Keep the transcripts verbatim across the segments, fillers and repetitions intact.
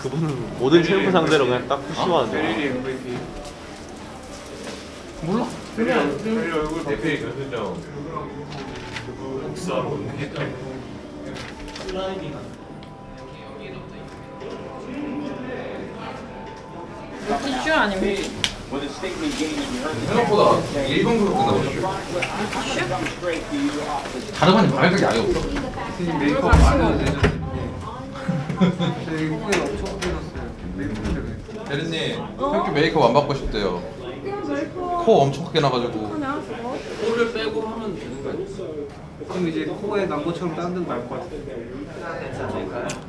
그분은 모든 챔프 상대로 그냥 딱 푸시하는데. 몰라. 그냥 벨리 얼굴 대표 결승전. 복수하러 오네. 티슈 아니면 생각보다 일본으로 끝나버렸어. 자르반이 발각이 아예 없어. 메이크업 안 해도 되죠. 후에 엄청 끊었어요. 메이크업 때문에. 대리님, 이렇게 메이크업 안 받고 싶대요. 코 엄청 크게 나가지고. 코를 빼고 하면 되는 거 아니야? 그럼 이제 코에 난 것처럼 다른 데는 날 것 같아.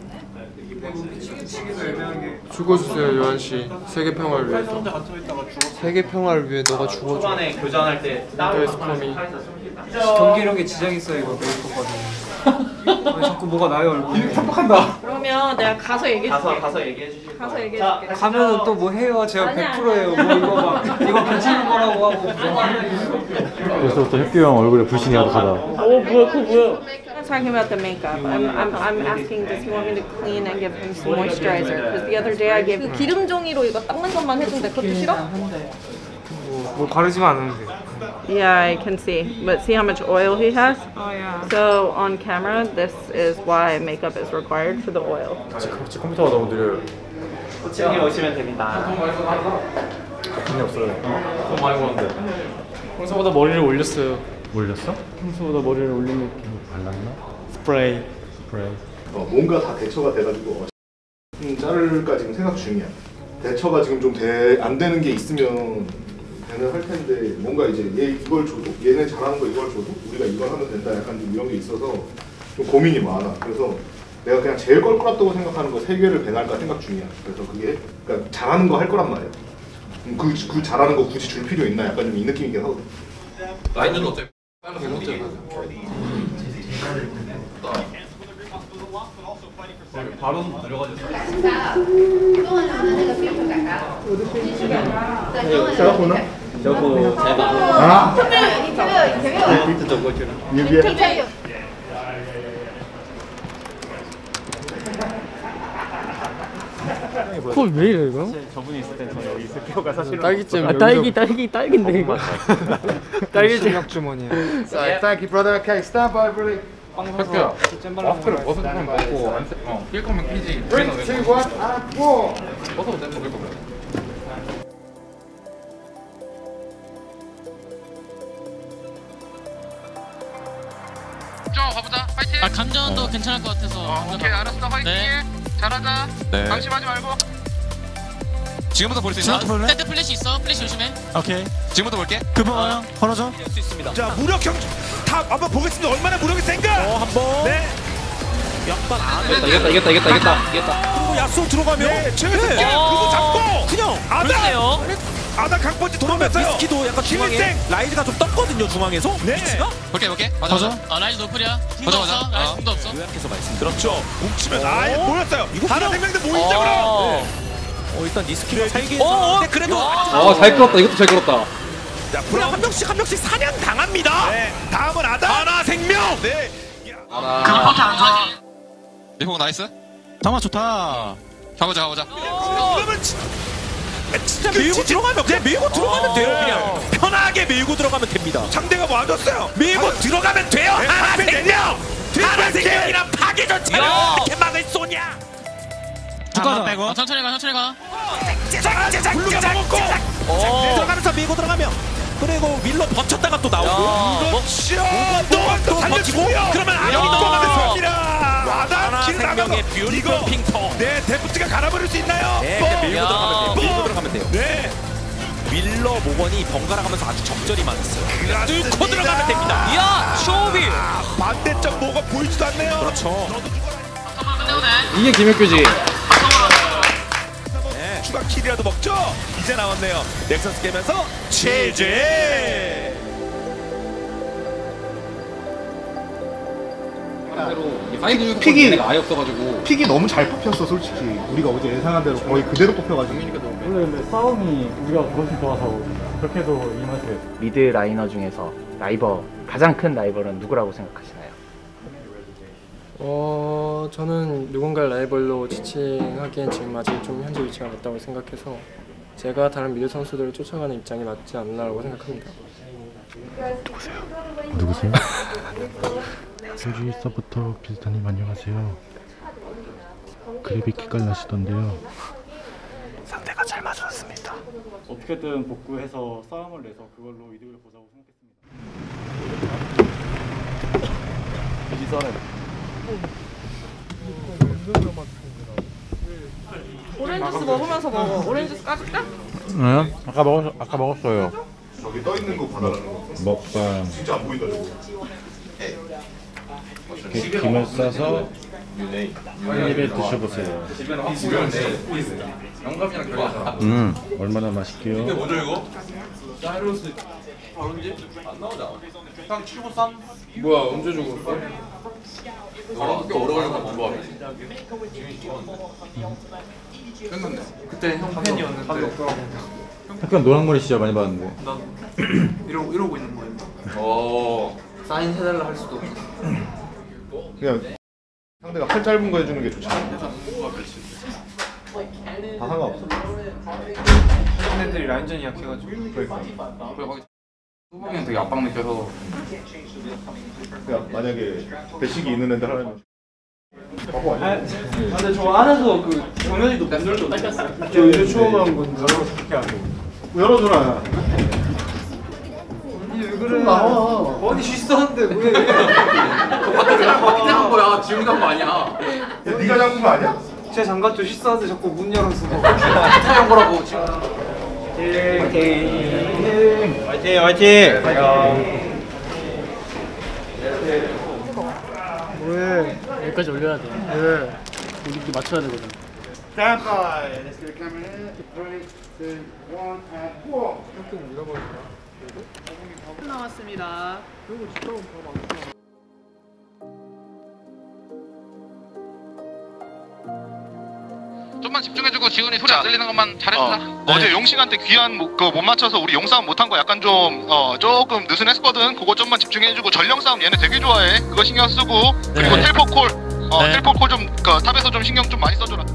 죽어주세요 요한 씨. 세계 평화를 위해서. 세계 평화를 위해 너가 죽어줘. 초반에 교전할 때 스컴이. 경기력에 지장 있어요 이거 메이크업 받으면. 자꾸 뭐가 나요 얼굴에. 깜빡한다. 그러면 내가 가서 얘기해 줄게. 가서 가서 얘기해 주실 가서 얘기해 자, 줄게. 가면은 또 뭐 해요? 제가 아니야, 백 퍼센트예요. 뭐 이거 막 이거 괜찮은 거라고 하고. 벌써부터 혁규 형 얼굴에 불신이 가득하다. 오 뭐야 그거 뭐야? I'm talking about the makeup. I'm I'm I'm asking does he want me to clean and give him some moisturizer? Because the other day I gave 그 기름 종이로 이거 닦는 것만 해준대. 그것도 싫어? 뭐, 뭐 가르지만 않으면 돼. Yeah, I can see. But see how much oil he has? Oh yeah. So on camera, this is why makeup is required for the oil. 같이 컴퓨터가 너무 느려요. 호칭이 오시면 됩니다. 돈이 없어요. 돈 많이 버는데. 평소보다 머리를 올렸어요. 올렸어? 평소보다 머리를 올린 느낌. 발랐나? 스프레이. 그래. 어, 뭔가 다 대처가 돼가지고 음, 자를까 지금 생각 중이야. 대처가 지금 좀 안 되는 게 있으면 되는 할 텐데 뭔가 이제 얘 이걸 줘도 얘네 잘하는 거 이걸 줘도 우리가 이걸 하면 된다 약간 좀 이런 게 있어서 좀 고민이 많아. 그래서 내가 그냥 제일 껄끄럽다고 생각하는 거 세 개를 배날까 생각 중이야. 그래서 그게 그러니까 잘하는 거 할 거란 말이야. 그, 그 잘하는 거 굳이 줄 필요 있나 약간 좀 이 느낌이긴 하거든. 라인은 어때? 바로 들어가죠. 小虎呢？ 小虎采访啊？ 一直走过去了。 牛逼！ 코 왜 이래 이거? 저분이 있을 땐 저 여기 있을게요. 사실은 딸기잼. 아, 딸기 딸기 딸기인데 이거. 딸기잼. 실력 주머니야. Thank you, brother. Okay, stand by, everybody. 혁규야, 와플을 벗어도 그냥 먹고 안 세, 어, 낄 거면 끼지. Three, two, one, and four. 벗어도 돼, 먹을 거면. 좀 가보자, 파이팅! 아 감전도 괜찮을 것 같아서. 어, 오케이, 알았어, 파이팅! 네. 잘하자. 네. 방심하지 말고. 지금부터 볼 수 있나? 지금부터 볼래? 세트 플래시 있어. 플래시 조심해. 오케이. 지금부터 볼게. 급한 형 걸어줘. 수 있습니다. 자 무력형 탑 한번 보겠습니다. 얼마나 무력이 센가. 어 한번. 네. 약간 안. 이겼다 이겼다 이겼다 이겼다 이겼다 이겼다. 그리고 야수 들어가면 네, 최근에 네. 그거 잡고 그냥 아다 글쎄요. 아다 강펀치 돌아오면서요. 미스키도 약간 중앙에 라이즈가 좀 떴거든요 중앙에서. 네. 위치가? 볼게, 볼게. 맞아. 아 라이즈 노플이야. 궁도 맞아, 없어. 맞아. 라이즈 어. 궁도 없어. 요약해서 말씀. 그렇죠. 뭉치면 아예 모였어요. 하나 생명대 모이자 그럼. 어. 어 일단 니스키가 살기. 어, 네, 그래도 아잘 끌었다. 이것도 잘 끌었다. 자, 그럼 한 명씩 한 명씩 사냥 당합니다. 네. 다음은 아다. 하나 생명. 네. 하나. 리포 나이스. 담아 좋다. 가보자, 가보자. 그러면 진- 진짜 밀고 들어가면 그냥 밀고 들어가면 돼요. 그냥 편하게 밀고 들어가면 됩니다. 상대가 맞았어요. 밀고 들어가면 돼요. 하나 생명. 하나 생명이랑 파괴 전차를 어떻게 막을 쏘냐? 누가 빼고? 어, 천천히 가 천천히 가. 제작 제작 제작 먹고 들어가면서 밀고 들어가면 그리고 밀로 버텼다가 또 나오고 그렇죠. 또또 버티고 그러면 아연이 넘어가면서 와다 길 나가서 이거 네 데프트가 갈아버릴 수 있나요? 네 그냥 밀고 들어가면 돼요. 밀고 들어가면 돼요. 네 밀러 모건이 번갈아 가면서 아주 적절히 맞았어요. 뚫고 들어가면 됩니다. 이야 쇼비. 반대쪽 뭐가 보이지도 않네요. 그렇죠. 이게 김혁규지. 네, 추가 킬이라도 먹죠. 이제 나왔네요. 넥서스 깨면서 제제. 픽이 픽이 아예 없어가지고. 픽이 너무 잘 뽑혔어 솔직히. 우리가 어제 예상한 대로 거의 그대로 뽑혀가지고. 원래 근데 싸움이 우리가 그것이 좋아서 그렇게 해서 이만큼. 미드 라이너 중에서 라이벌 가장 큰 라이벌은 누구라고 생각하시나요? 어 저는 누군가를 라이벌로 지칭하기엔 지금 아직 좀 현재 위치가 맞다고 생각해서 제가 다른 미드 선수들을 쫓아가는 입장이 맞지 않나라고 생각합니다. 누구세요? 우주 서부터 비슷하님 안녕하세요. 그래비 키깔 나시던데요. 상대가 잘 맞았습니다. 어떻게든 복구해서 싸움을 내서 그걸로 이득을 보자고 생각했습니다. 기사는 오렌지 주스 먹으면서 먹어. 오렌지 주스 까줄까? 네? 아까 먹었 아까 먹었어요. 저기 떠 있는 거 받아라는 거. 먹방. 진짜 안 보인다 저거. 이렇게 김을 싸서 한 입에 드셔보세요. 영감이랑 결해서. 음, 얼마나 맛있게요? 이게 뭐죠 이거? 사이로스 언제? 안 나오잖아. 그냥 치고 쌈. 뭐야 언제 죽었어? 너랑 꽤 오래 걸려서 먹어. 끝났네. 그때 형 팬이었는데 약간 노랑머리 시절 많이 봤는데. 나 이러고 이러고 있는 거예요. 어. 사인 해달라 할 수도 없어. 그냥 상대가 팔 짧은 거 해주는 게 좋잖아. 다 상관없어. 팬들이 라인전이 약해가지고. 그러니까. 그래 거기 후보기는 되게 압박 느껴서. 그냥 만약에 배식이 있는 애들 하려면. 바보 아니야? 근데 저 안에서 그 정현이도 팬들도 닦였어. 저 이제 처음 한 건 열어서 그렇게 하고. 열어줘라. 왜 그래? 나와. 아니 쉬었는데 왜? 밖에 밖에 한 거야. 지훈이 한 거 아니야. 야, 네가 잡은 거 아니야? 제 장갑 쉬었는데 자꾸 문 열어서. 한 거라고 지금. 화이팅! 화이팅! 화이팅! 왜? 여기까지 올려야 돼. 왜? 우리끼리 맞춰야 되거든. 나왔습니다. 좀만 집중해주고 지훈이 소리 안 들리는 것만 잘해주자. 어, 어제 용식한테 귀한 그 못 맞춰서 우리 용싸움 못한 거 약간 좀 어, 조금 느슨했거든. 그거 좀만 집중해주고 전령 싸움 얘네 되게 좋아해. 그거 신경 쓰고 그리고 네. 텔포 콜, 어, 네. 텔포 콜좀 그, 탑에서 좀 신경 좀 많이 써줘라.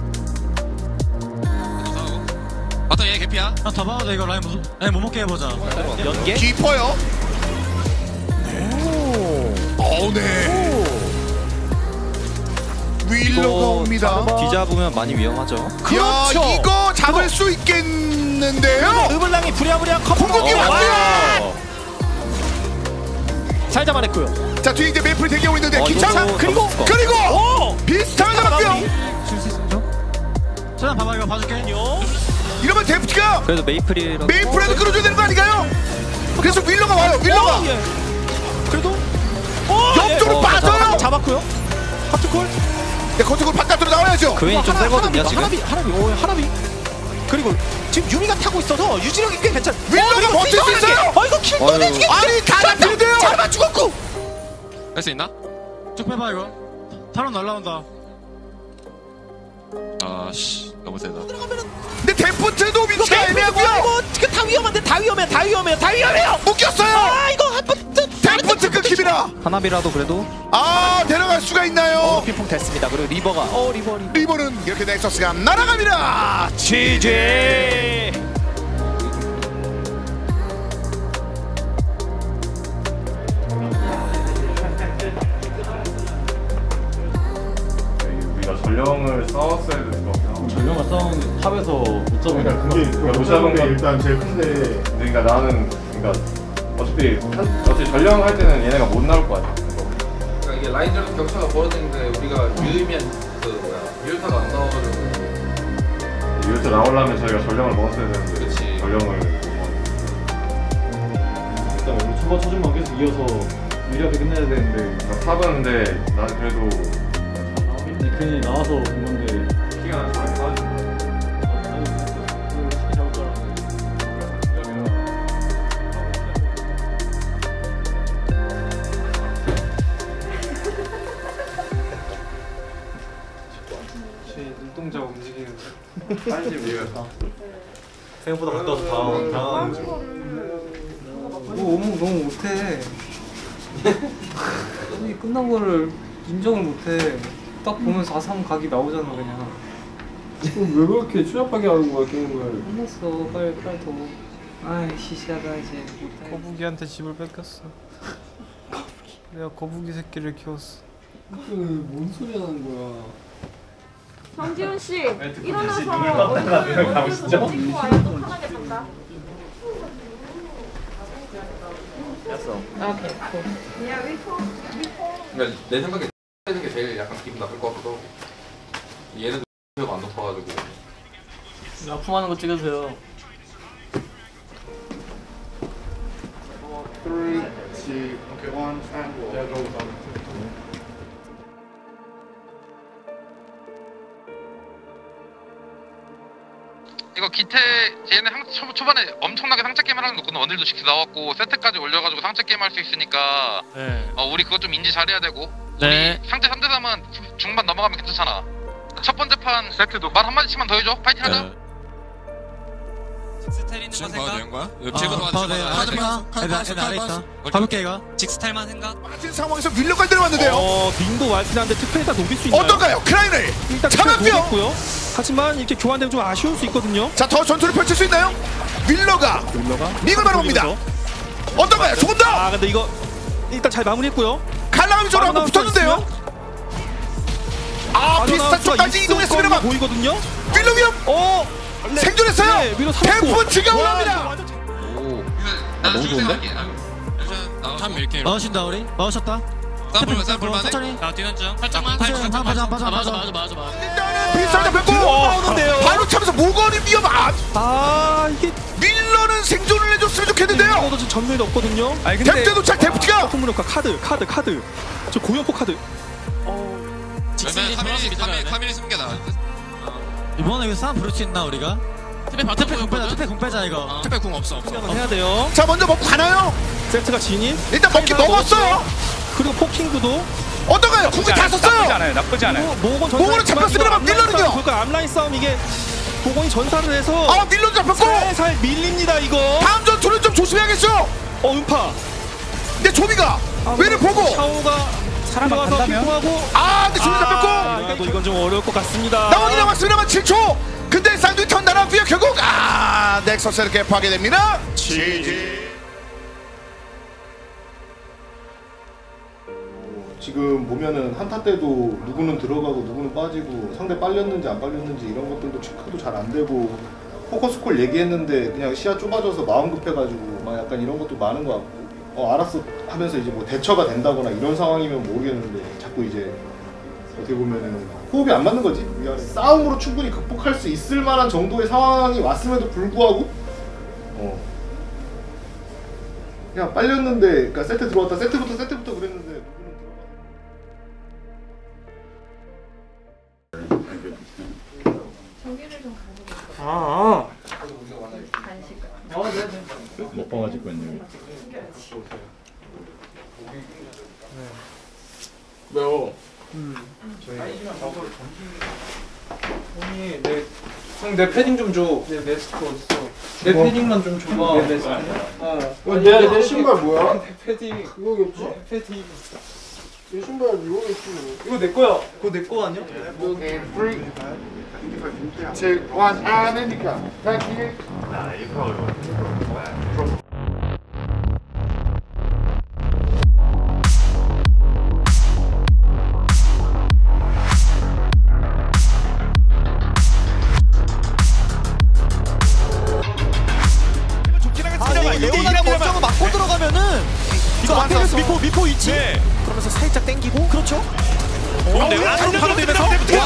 맞다 얘 개피야. 아, 더 봐도 돼 이거 라인 무슨? 네, 못 먹게 해보자. 연계? 깊어요. 어우 네. 윌로가 옵니다. 뒤잡으면 많이 위험하죠. 그렇죠. 야, 이거 잡을 수 있겠는데요? 으블랑이 부랴부랴 컴 공격이 왔어요. 잘 잡아냈고요. 자 뒤에 이제 메이플이 대기하고 있는데 어, 기차상 이거 그리고 잡았을 것 그리고 오! 비슷하게 잡았고요. 최단 봐봐 이거 봐줄게. 이러면 데프트가 그래도 메이플이라도 메이플에도 끌어줘야 되는 거 아닌가요? 그래서 윌러가 와요. 윌러가 오, 예. 그래도 오, 옆쪽으로 예. 어, 빠져요. 잡- 잡았고요. 하트콜. 네, 컨트롤 바깥으로 나와야죠. 그웬이 좀 세거든요 지금. 하나비, 하나비, 오, 하나비. 그리고 지금 유미가 타고 있어서 유지력이 꽤 괜찮. 윌러가 어, 버틸 수 있어요. 어, 이거 킬 꺼내주게. 아니 다 잡히는데요. 잘 맞추고. 할 수 있나? 쭉 빼봐 이거. 탈론 날라온다. 아씨 너무 세다. 근데 데프트도 위치가 애매하고요. 이거 지금 다 위험한데 다 위험해, 다 위험해, 다 위험해요. 묶였어요. 아 이거 한번 데프트 끊깁니다. 하나비라도 그래도 아 데려갈 수가 있나요? 어, 핑퐁 됐습니다. 그리고 리버가 어 리버 리버. 리버는 이렇게 넥서스가 날아갑니다. 지지. 우리가 전령을 싸웠어야 될 것 같아. 전령을 싸우는 탑에서 못 잡으니까 그게 못 잡은 게 일단 제일 큰데. 그러니까 나는 그러니까 어차피 한, 어차피 전령 할 때는 얘네가 못 나올 것 같아. 그러니까 이게 라인전 격차가 벌어지는데 우리가 유의미한 그 뭐야 유효타가 안 나와가지고. 이것도 나오려면 저희가 전령을 먹었어야 되는데. 그치. 전령을 못 먹었어. 일단 오늘 초반 초중반 계속 이어서 유리하게 끝내야 되는데 탑은 근데 난 그래도 괜히 나와서 본 건데 키가 나서 많이 빠졌어. 쉽게 잡을 줄 알았는데 제 눈동자가 움직이는데. 한집 얘가 생각보다 가까워서 당황 당황한 거. 너무 너무 못해. 아니 끝난 거를 인정을 못해. 딱 보면 사 삼 각이 나오잖아 그냥. 그럼 왜 그렇게 추잡하게 하는 거야 게임을? 끝났어. 빨리 빨리 더. 아이 시시하다 이제. 못해. 거북이한테 집을 뺏겼어. 거북이. 내가 거북이 새끼를 키웠어. 뭔 소리 하는 거야? 정지훈 씨 일어나서 얼굴 얼굴 찍고 와요. 또 편하게 산다. 됐어. 오케이. 야 위포 위포. 그러니까 내 생각에 하는 게 제일 약간 기분 나쁠 것 같기도 하고. 얘는 가 안 높아가지고. 납품하는 거 찍으세요. three, two, one, and 이거 기태 얘네 상, 초, 초반에 엄청나게 상체 게임을 하는 거거든. 원딜도 직스 나왔고 세트까지 올려가지고 상체 게임 할 수 있으니까 네. 어 우리 그거 좀 인지 잘해야 되고. 네. 우리 상체 삼 대 삼은 중반 넘어가면 괜찮잖아. 첫 번째 판 세트도 말 한마디씩만 더 해줘. 파이팅 하자. 네. 지금 봐도 되는 거야? 아, 봐도 돼. 하지 마. 애들 아래 있다. 가볼게 이거. 직스탈만 생각. 빠진 상황에서 밀려가 들어왔는데요. 어, 빙도 왈튼한데 특패에다 녹일 수 있나요? 어떤가요? 크라인을 일단 잡았고요. 하지만 이렇게 교환되면 좀 아쉬울 수 있거든요. 자, 더 전투를 펼칠 수 있나요? 밀러가 밀러가 믹을 바라봅니다. 어떤가요? 조금 더. 아, 근데 이거 일단 잘 마무리했고요. 갈라감이 저랑 한번 붙었는데요. 아, 비슷한 쪽까지 이동했습니다만 보이거든요. 밀러 위험. 어, 생존했어요. 네, 밀러 템프 지가 올라옵니다. 오. 너무 좋은데? 참 밀게. 마우신다 우리. 마우셨다. 쌈볼 쌈볼 만해. 천천히. 나 뛰는 중. 살짝만. 맞아 맞아 맞아 맞아 맞아 맞아 맞아. 일단은 비슷한 잡혔고 나오는데요. 바로 차면서 모건이 위험. 아, 아, 이게 밀러는 생존을 해줬으면 좋겠는데요. 이거도 지금 전멸이 없거든요. 템때 도착 데프트가. 선물효과 카드 카드 카드. 저 고연포 카드. 직선이 카밀이 카밀 카밀이 숨는 게 나아. 이번에 이거 싸움 부를 수 있나 우리가? 특배 바텀 특패 공 빼자. 특패 공 빼자 이거. 특배 궁 없어 없어. 해야 돼요. 자, 먼저 먹고 가나요? 세트가 진입. 일단 먹기 먹었어요. 그리고 포킹구도 어떤가요? 궁을 다 썼어요. 않아요. 나쁘지 않아요. 모건 모건은 잡혔습니다만 밀러는요. 그러니까 앞라인 싸움 이게 모건이 전사를 해서 아, 밀러 잡혔고 살살 밀립니다 이거. 다음 전투는 좀 조심해야겠죠. 어 음파. 근데 조비가 왜를 보고 샤오가 사람 안 간다면? 하고 아, 근데 조비 잡혔고 아, 이건 좀 어려울 것 같습니다. 나오긴 나왔습니다만 칠 초. 근데 쌍둥이 턴 날아왔고요. 결국 아, 넥서스 이렇게 파괴됩니다. 지지. 지금 보면은 한타 때도 누구는 들어가고 누구는 빠지고 상대 빨렸는지 안 빨렸는지 이런 것들도 체크도 잘 안 되고 포커스콜 얘기했는데 그냥 시야 좁아져서 마음 급해가지고 막 약간 이런 것도 많은 것 같고 어 알았어 하면서 이제 뭐 대처가 된다거나 이런 상황이면 모르겠는데 자꾸 이제 어떻게 보면은 호흡이 안 맞는 거지. 싸움으로 충분히 극복할 수 있을 만한 정도의 상황이 왔음에도 불구하고 어 그냥 빨렸는데 그러니까 세트 들어왔다 세트부터 세트부터 그랬는데 전기를 좀 가져볼게요. 아. 간식. 어, 네네. 먹방아 찍고 있네요. 매워. 음. 언니 내 형 내 패딩 좀 줘. 내 메스크 어딨어? 내 패딩만 좀 줘봐. 내 메스크. 어. 내, 내 신발 뭐야? 내 패딩. 이거겠지? 내 패딩. 내 신발 이거겠지. 이거 내 거야. 그거 내 거 아니야? 제 원 아니니까 이게 레오나가 먼저 맞고 들어가면은 이거 앞에서 미포 미포 있지. 네. 그러면서 살짝 당기고 그렇죠. 좋은데요? 안으로 바로 되면서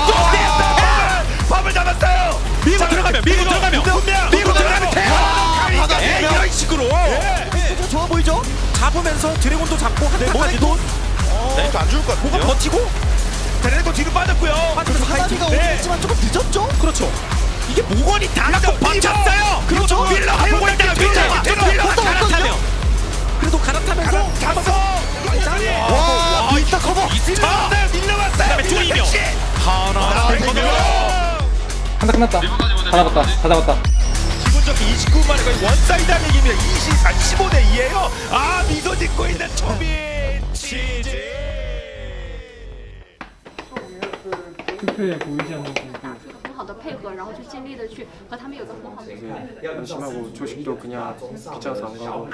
밥을 잡았어요. 밀고 들어가면 밀고 들어가면 분명 밀고 들어가면 돼요. 이런 식으로 좋아 보이죠? 잡으면서 드래곤도 잡고 한타까지 돈. 네, 안 죽을 것 같은데요. 버티고 드래곤 뒤로 빠졌고요. 하나비가 오겠지만 조금 늦었죠? 그렇죠. 이게 모건이 다 버텼어요. 그렇죠. 밀러 하고 있다. 밀러가 갈아타며 그래도 갈아타면서 잡아서 와 밀타 커버. 밀러 왔어요. 밀러 왔어요. 그다음에 둘이며 하나 한타 끝났다. 다 잡았다. 다 잡았다. 기본적인 이십구 만에 거의 원사이드한 얘기입니다. 이십사, 십오 대 이에요. 아, 미소 짓고 있는 초비 치즈. 투표에 보이지 않는 공부. 很好的配合，然后去尽力的去和他们有个很好的。 되게 안심하고 조식도 그냥 귀찮아서 안 가고.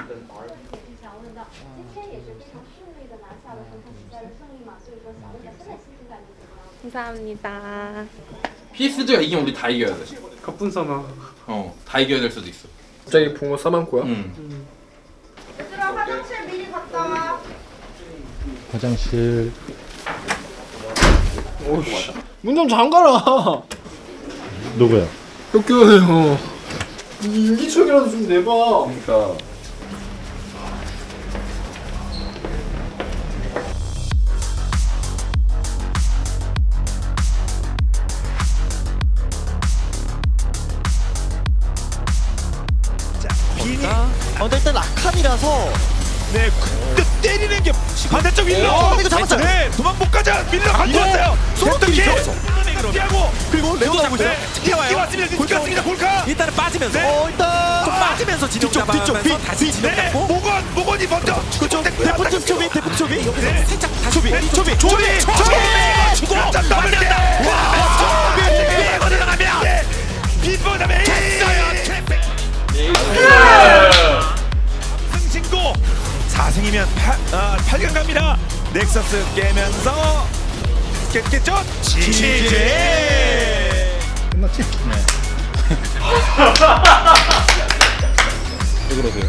감사합니다. 피에스지가 이기면 우리 다 이겨야 돼. 갑분싸나. 어, 다 이겨야 될 수도 있어. 갑자기 붕어 싸만코야? 응. 얘들아 화장실 미리 갔다 와. 화장실. 오씨. 문 좀 잠가라. 누구야? 학교예요. 일기청이라도 좀 내봐. 그러니까. 어, 근데 일단 라칸이라서 네, 근데 때리는 게 반대쪽 밀러. 어, 이거 잡았어요. 네, 도망 못 가자. 밀러 가져왔어요. 소모끼리 피하고 그리고 레오 나오고 있어요. 뛰어왔습니다. 골카 골카. 일단은 빠지면서 네. 어, 일단 좀 빠지면서 진영 뒤쪽 뒤쪽 잡아가면서 비 다시 진영 네. 잡고 모건 모건이 먼저 그쪽 대포트 초비 대포트 초비 네. 살짝 다시 초비 빼고 초비 초비 초비 주고 맞는다. 와 초비 이거 들어가면 비포 다음에 승신고 사 승이면 아, 팔 강 갑니다. 넥서스 깨면서 깼겠죠? 지지 끝났지? 네. 왜 그러세요?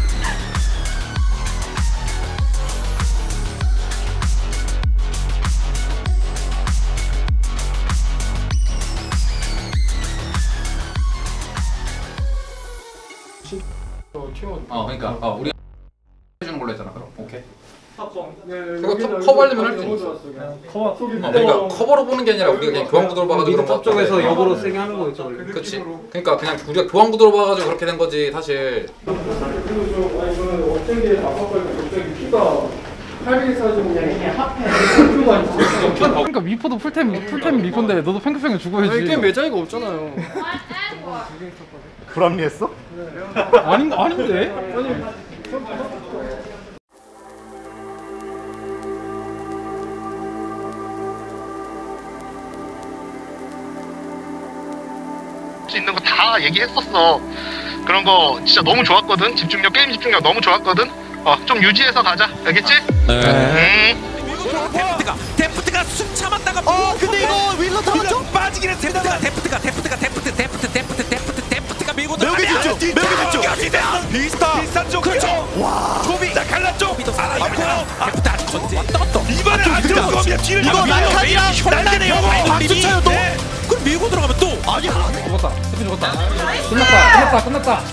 어, 그러니까 어, 우리가 해주는 걸로 했잖아. 그럼 오케이. 그거 커버하려면 할 수 있어. 커버. 그러니까 커버로 보는 게 아니라 우리가 그냥 교환 구도로 봐가지고 그런 거. 쪽에서 같은데. 역으로 세게 하는 거죠. 그렇지. 그러니까 그냥 우리가 교환 구도로 봐가지고 그렇게 된 거지 사실. 그러니까 미포도 풀템 풀템 미포인데 너도 팽크팽크 죽어야지. 게임 매자이가 없잖아요. 불합리했어? 아닌 아닌데? 수 있는 거 다 얘기했었어. 그런 거 진짜 너무 좋았거든. 집중력, 게임 집중력 너무 좋았거든. 어, 좀 유지해서 가자. 알겠지? 네. 데프트가 데프트가 숨 참았다가 어 근데 이거 윌러 잡았죠? 빠지긴 했습니다. 데프트가 데프트가 데프트 데프트 데프트 데프트 데프트가 밀고 매우 들어가면 깊죠? 매우 깊죠? 비슷한 비슷한 쪽 그렇죠. 와 조비 자 갈라 쪽 아 이거 데프트 아직 건지 떴어. 이번엔 안 들어갈 겁니다. 뒤를 이거 라칸이랑 현란해요. 박수 쳐요 또. 그럼 밀고 들어가면 또 아니 안 해. 죽었다. 스피 죽었다. 끝났다. 끝났다. 끝났다.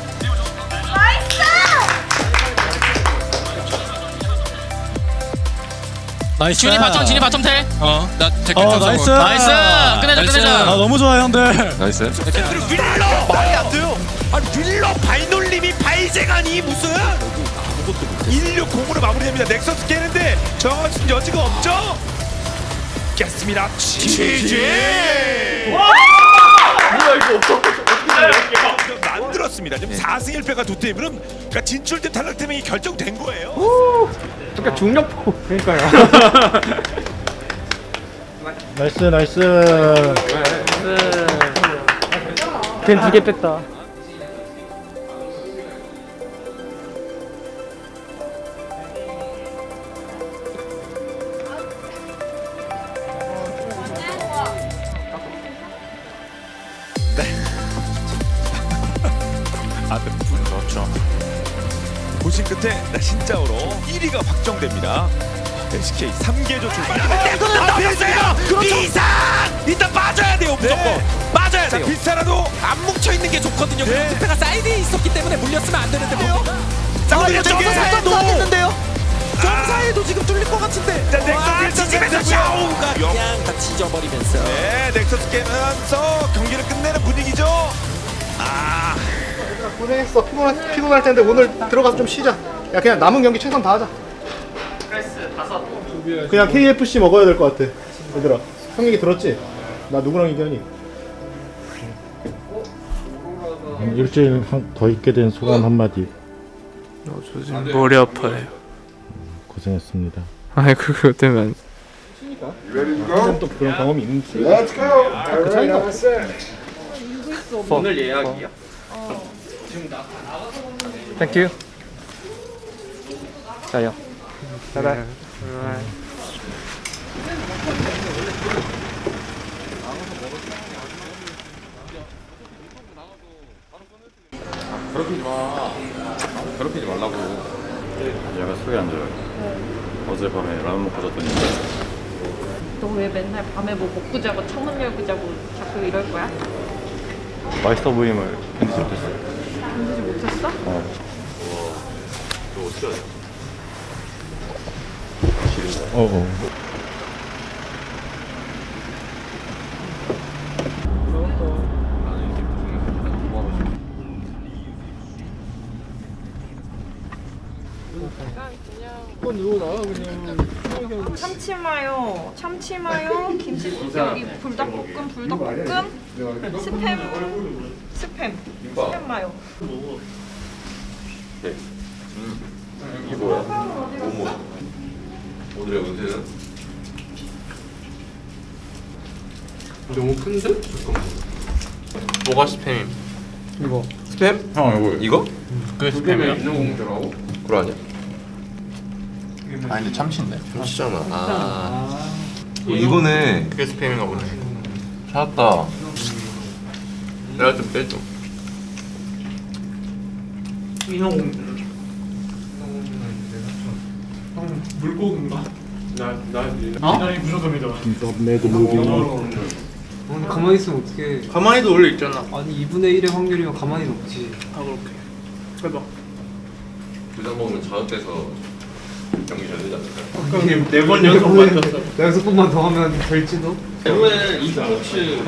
나이스. 지훈이 바텀, 진이 바텀 텔. 어, 나 댓글 어, 좀 나이스. 써보- 나이스. 끝내자, 나이스. 끝내자. 아, 너무 좋아요, 형들. 나이스. 그리고 윌러 말이 안 돼요. 아니 윌러 발놀림이 발재간이 무슨 일육공으로 마무리됩니다. 넥서스 깨는데 저 여지가 없죠? 깼습니다. 지지. 뭐야 이거? 만들었습니다. 지금 사 승 일 패가 두 팀은 그러니까 진출팀 탈락팀이 결정된 거예요. 그러니까 중력포. 그러니까요. 나이스 나이스. 걘 두 개 뺐다. 아, 그렇죠. 고심 끝에 나 진짜로 일 위가 확정됩니다. 에스케이 삼 개조 출발. 아, 그렇죠. 비상 일단 빠져야 돼요 무조건. 네. 빠져야 자, 돼요. 비싸라도 안 뭉쳐 있는 게 좋거든요. 네. 그리고 투표가 사이드에 있었기 때문에 물렸으면 안 되는데 뭔가. 자, 이거 점사 살짝 하겠는데요. 점사에도 지금 뚫릴 것 같은데. 자, 넥서스 지집에서 샤오가 그냥 다 찢어버리면서. 네, 넥서스 깨면서 경기를 끝내는 분위기죠. 아, 고생했어. 피곤할, 피곤할 텐데 오늘 들어가서 좀 쉬자. 야 그냥 남은 경기 최선 다하자. 그냥 케이에프씨 먹어야 될 것 같아. 얘들아 형 얘기 들었지? 나 누구랑 얘기하니? 일주일 한- 더 있게 된 소감 한마디. 어, 저 지금 머리 아파요. 고생했습니다. 아이 그거 때문에. 또 그런 경험이 있는지. 그 차이가 없어. 오늘 예약이야? 어. 땡큐. 자요. 바이바이. 괴롭히지 마. 괴롭히지 말라고. 얘가 속이 안 좋아요. 어젯밤에 라면 먹고 잤더니 너 왜 맨날 밤에 뭐 먹고 자고 창문 열고 자고 자꾸 이럴 거야? 맛있어 보임을 견디지 못했어. 견디지 못했어? 어. 너 어떻게 하냐? 어, 어. 어, 누워 나와 그냥. 참치 마요, 참치 마요, 김치 여기 불닭볶음, 불닭볶음, 스팸, 스팸, 스팸 마요. 네. 음. 이게 뭐야? 뭐뭐? 오늘의 운세는? 너무 큰데? 잠깐만. 뭐가 스팸임? 이거. 스팸? 형 이거 이거? 그게 스팸이야? 있는 공주라고? 그래 아니야? 아니 근데 참치인데? 참치잖아. 아, 아. 어, 이거네. 그게 스팸인가 보네. 찾았다. 내가 좀 빼줘. 인어공주. 형 물고기인가? 나나 미나리 부족합니다. 매드 무빙. 아니 가만히 있으면 어떡해. 가만히도 원래 있잖아. 아니 이분의 일의 확률이면 가만히 없지. 아 그렇게. 해봐. 두잔 먹으면 자극돼서 연기 잘 되지 않을까? 형님 네번 연속 맞췄어. 여섯 번만 더 하면 될지도. 오늘 이스포츠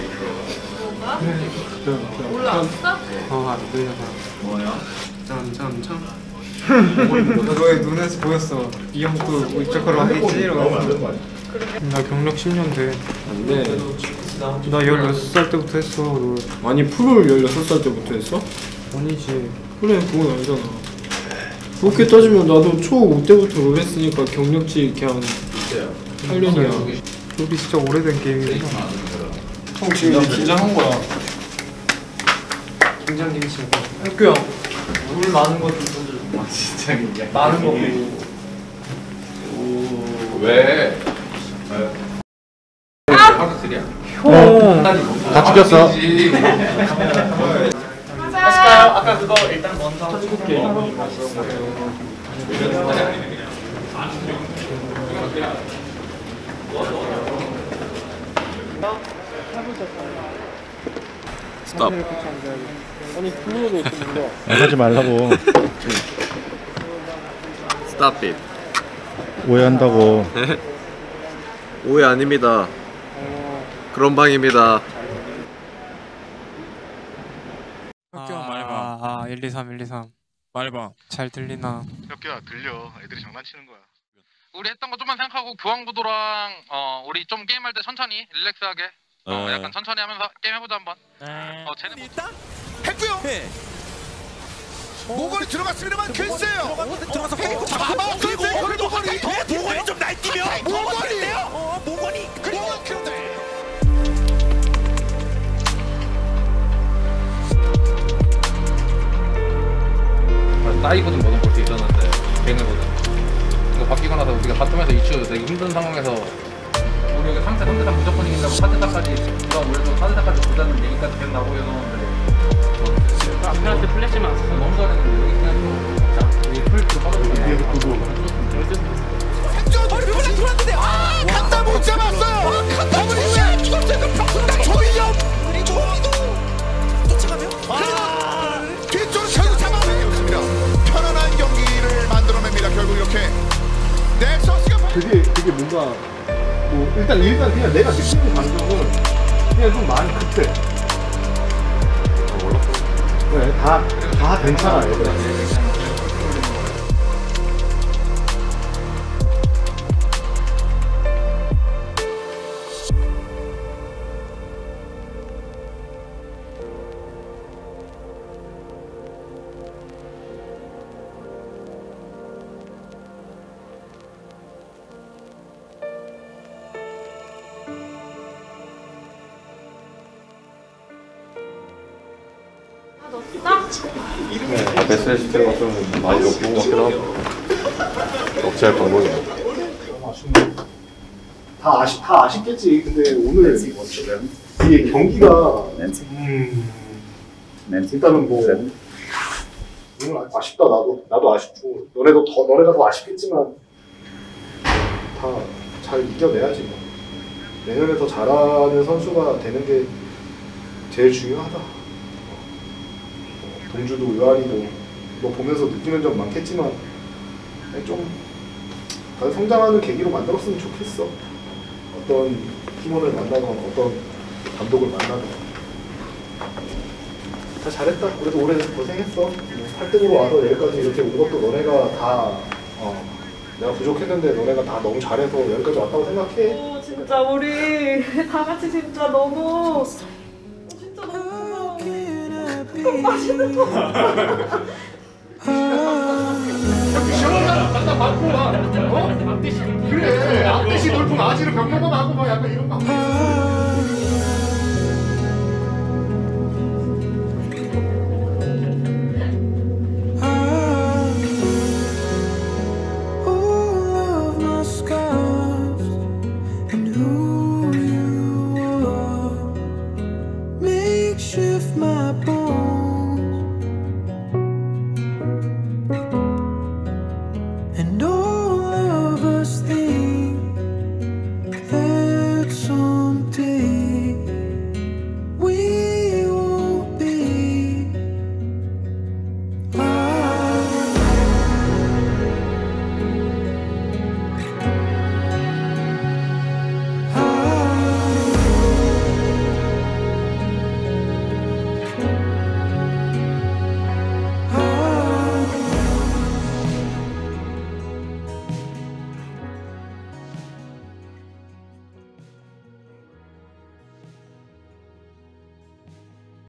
올라왔어? 어안 들려서. 뭐야? 참참참. 너의 눈에서 보였어. 이 형도 이쪽으로 하겠지? 이러면서. 나 경력 십 년 돼. 안 돼. 나 열여섯 살 때부터 했어. 롤. 아니 프로를 열여섯 살 때부터 했어? 아니지. 그래 그건 아니잖아. 그렇게 따지면 나도 초오 때부터 롤 했으니까 경력치 그냥 팔 년이야. 롤이 진짜 오래된 게임이구나. 형 지금 긴장한 거야. 긴장 김치. 학교 형. 물 많은 것도 좀. 아 진짜 이게 많은 거고. 왜? 왜? 하루슬이야? 형! 다 찍혔어. 하실까요? 아까 그거 일단 먼저 쳐줄게. 스톱. 아니 블루도 있는데. 하지 말라고. 스탑 잇. 오해한다고. 오해 아닙니다. 그런 방입니다. 학교 말해봐. 아, 일, 이, 삼, 일, 이, 삼. 말해봐. 잘 들리나? 혁규야 들려. 애들이 장난치는 거야. 우리 했던 거 좀만 생각하고 교환구도랑 어 우리 좀 게임할 때 천천히 릴렉스하게 어 네. 약간 천천히 하면서 게임 해보자 한번. 어 쟤네 뭐 했고요. 모건이 들어갔습니다만 글쎄요. 들어가서 페이크 잡아. 그리고 모건이 모건이 좀 날뛰면 모건이 어 모건이 그리고 그런데 따이거든 뭐든 볼 수 있었는데 뱅을거든. 이거 바뀌고 나서 우리가 바텀에서 이슈 되게 힘든 상황에서 우리 여기 삼 대 삼 대 삼 무조건 이긴다고 사 대 사까지 누가 올려도 사 대 사까지 보자는 얘기까지 계속 나오고 있었는데 앞에한테 플래시만 안 썼어. 너무 잘했는데 여기 그냥 좀 자, 우리 풀도 빠졌는데 저 돌리고 돌았는데 아 간다 못 잡았어요. 간다 못 잡았어요. 초점도 벽수다 조이영 우리 조이도 쫓아가면 아 뒤쪽으로 결국 잡아내겠습니다. 편안한 경기를 만들어냅니다. 결국 이렇게 넥서스가 그게 그게 뭔가 뭐 일단 일단 그냥 내가 느끼는 감정은 그냥 좀 많이 급해. 네, 다 다 괜찮아요. 네, 베스레시트가 좀 많이 높은 것 같기도 하고 억제할 방법이 없어. 다 아쉽 다 아쉽겠지. 근데 오늘 이게 경기가 음, 일단은 뭐 오늘 아쉽다. 나도 나도 아쉽고 너네도 더 너네가 더 아쉽겠지만 다 잘 이겨내야지 뭐. 내년에 더 잘하는 선수가 되는 게 제일 중요하다. 동주도 유한이도 뭐 보면서 느끼는 점 많겠지만 좀 다들 성장하는 계기로 만들었으면 좋겠어. 어떤 팀원을 만나건 어떤 감독을 만나건 다 잘했다. 그래도 올해 고생했어. 팔 등으로 와서 여기까지 이렇게 온 것도 너네가 다 어, 내가 부족했는데 너네가 다 너무 잘해서 여기까지 왔다고 생각해. 오, 진짜 우리 다 같이 진짜 너무 진짜 너무 너무 맛있는 거. 시원하다. 갖다 받고 막 어? 그래. 앞대시 돌풍 아지를 병력만 하고 막 약간 이런 거.